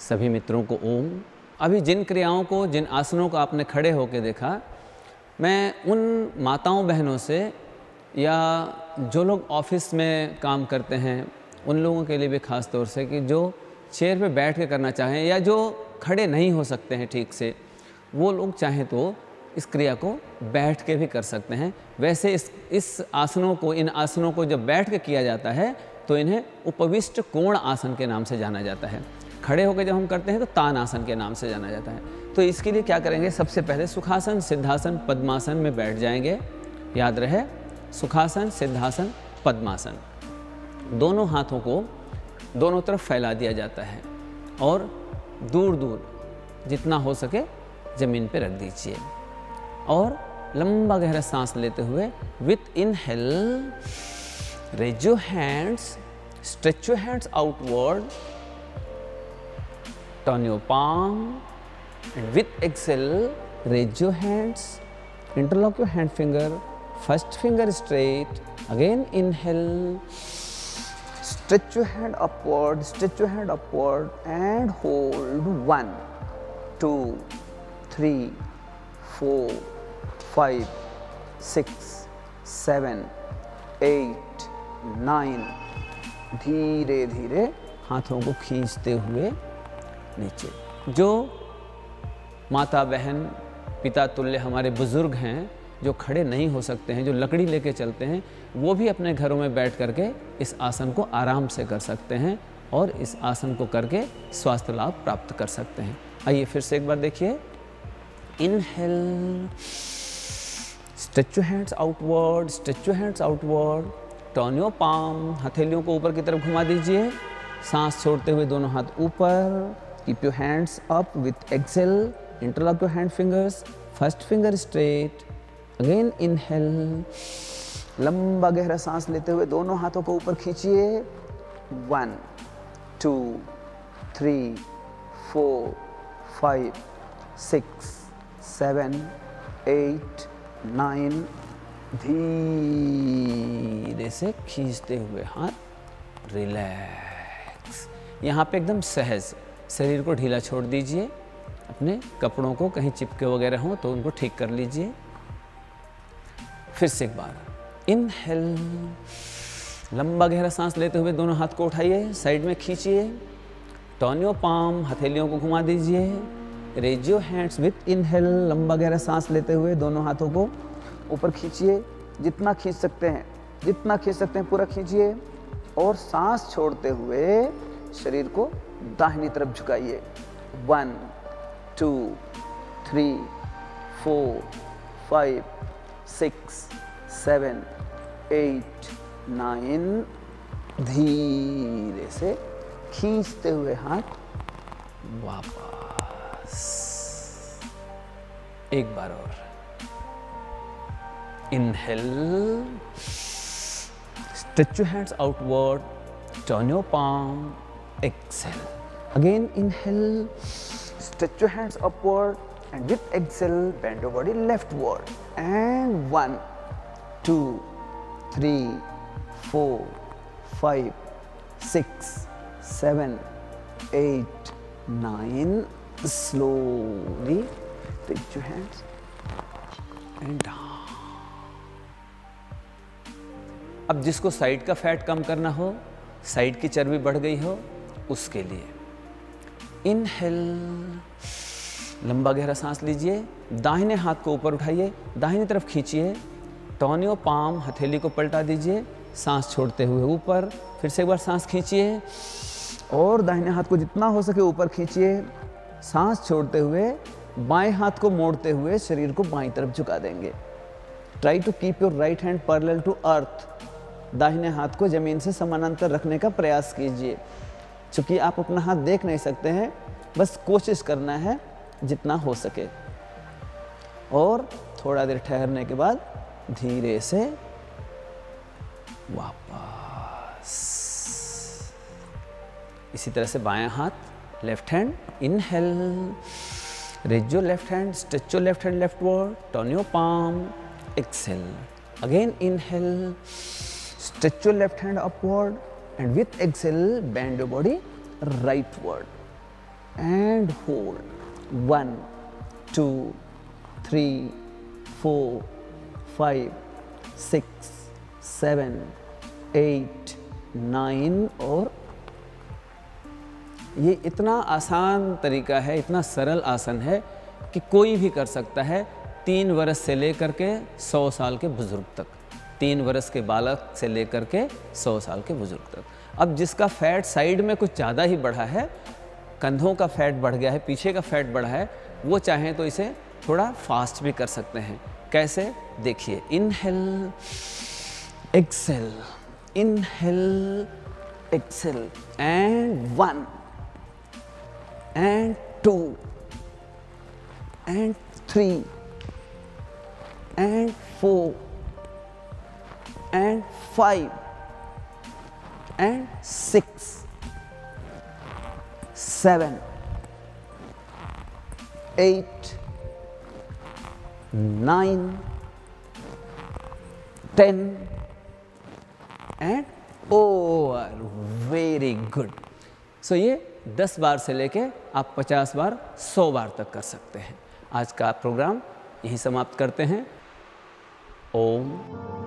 सभी मित्रों को ओम। अभी जिन क्रियाओं को, जिन आसनों को आपने खड़े होकर देखा, मैं उन माताओं बहनों से या जो लोग ऑफिस में काम करते हैं उन लोगों के लिए भी ख़ास तौर से कि जो चेयर पे बैठ के करना चाहें या जो खड़े नहीं हो सकते हैं ठीक से, वो लोग चाहें तो इस क्रिया को बैठ के भी कर सकते हैं। वैसे इस आसनों को, इन आसनों को जब बैठ के किया जाता है तो इन्हें उपविष्ट कोण आसन के नाम से जाना जाता है। खड़े होकर जब हम करते हैं तो तान आसन के नाम से जाना जाता है। तो इसके लिए क्या करेंगे, सबसे पहले सुखासन, सिद्धासन, पद्मासन में बैठ जाएंगे। याद रहे, सुखासन, सिद्धासन, पद्मासन। दोनों हाथों को दोनों तरफ फैला दिया जाता है और दूर दूर जितना हो सके ज़मीन पे रख दीजिए और लंबा गहरा सांस लेते हुए with inhale raise your hands, stretch your hands outward, turn your palm, and with exhale raise your hands, interlock your hand finger, first finger straight, again inhale, stretch your hand upward, stretch your hand upward and hold 1 2 3 4 5 6 7 8 9। धीरे धीरे हाथों को खींचते हुए नीचे। जो माता बहन पिता तुल्य हमारे बुजुर्ग हैं, जो खड़े नहीं हो सकते हैं, जो लकड़ी लेके चलते हैं, वो भी अपने घरों में बैठ करके इस आसन को आराम से कर सकते हैं और इस आसन को करके स्वास्थ्य लाभ प्राप्त कर सकते हैं। आइए फिर से एक बार देखिए। Inhale, stretch your hands outward, stretch your hands outward, turn your palm, हथेलियों को ऊपर की तरफ घुमा दीजिए। सांस छोड़ते हुए दोनों हाथ ऊपर। Keep your hands up with exhale. Interlock your hand fingers. First finger straight. Again inhale. लंबा गहरा सांस लेते हुए दोनों हाथों को ऊपर खींचिए। 1 2 3 4 5 6 7 8 9। धीरे से खींचते हुए हाथ रिलैक्स। यहाँ पे एकदम सहज शरीर को ढीला छोड़ दीजिए। अपने कपड़ों को कहीं चिपके वगैरह हों तो उनको ठीक कर लीजिए। फिर से एक बार इनहेल, लंबा गहरा सांस लेते हुए दोनों हाथ को उठाइए, साइड में खींचिए। टर्न योर पाम, हथेलियों को घुमा दीजिए। Raise your hands with inhale, लंबा गहरा सांस लेते हुए दोनों हाथों को ऊपर खींचिए। जितना खींच सकते हैं, जितना खींच सकते हैं पूरा खींचिए और सांस छोड़ते हुए शरीर को दाहिनी तरफ झुकाइए। 1 2 3 4 5 6 7 8 9। धीरे से खींचते हुए हाथ वापस। एक बार और। Inhale, stretch your hands outward, turn your palm, exhale. Again inhale, stretch your hands upward and with exhale bend your body leftward and 1 2 3 4 5 6 7 8 9। slowly reach your hands and down। अब जिसको साइड का फैट कम करना हो, side की चर्बी बढ़ गई हो, उसके लिए इनहेल, लंबा गहरा सांस लीजिए। दाहिने हाथ को ऊपर उठाइए, दाहिनी तरफ खींचिए। टर्न योर पाम, हथेली को पलटा दीजिए। सांस छोड़ते हुए ऊपर। फिर से एक बार सांस खींचिए और दाहिने हाथ को जितना हो सके ऊपर खींचिए। सांस छोड़ते हुए बाएं हाथ को मोड़ते हुए शरीर को बाईं तरफ झुका देंगे। Try to keep your right hand parallel to earth. दाहिने हाथ को जमीन से समानांतर रखने का प्रयास कीजिए। चूंकि आप अपना हाथ देख नहीं सकते हैं, बस कोशिश करना है जितना हो सके। और थोड़ा देर ठहरने के बाद धीरे से वापस। इसी तरह से बायां हाथ, left hand, inhale, raise your left hand, stretch your left hand leftward, turn your palm, exhale. Again inhale, stretch your left hand upward and with exhale bend your body rightward and hold. 1 2 3 4 5 6 7 8 9 और ये इतना आसान तरीका है, इतना सरल आसन है कि कोई भी कर सकता है, 3 वर्ष से लेकर के 100 साल के बुजुर्ग तक, 3 वर्ष के बालक से लेकर के 100 साल के बुजुर्ग तक। अब जिसका फैट साइड में कुछ ज़्यादा ही बढ़ा है, कंधों का फैट बढ़ गया है, पीछे का फैट बढ़ा है, वो चाहें तो इसे थोड़ा फास्ट भी कर सकते हैं। कैसे? देखिए, inhale exhale, inhale exhale, and 1 and 2 and 3 and 4 and 5 and 6 7 8 9 10 and over. Very good. So ये 10 बार से लेके आप 50 बार 100 बार तक कर सकते हैं। आज का प्रोग्राम यहीं समाप्त करते हैं। ओम